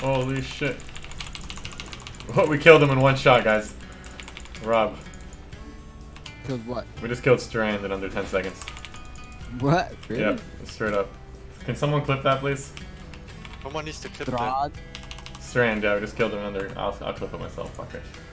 Holy shit. Oh, we killed him in one shot, guys. Rob. Killed what? We just killed Strahd in under 10 seconds. What? Really? Yep, straight up. Can someone clip that, please? Someone needs to clip that. Strahd. Strahd, yeah, we just killed him in under... I'll clip it myself, fuck it.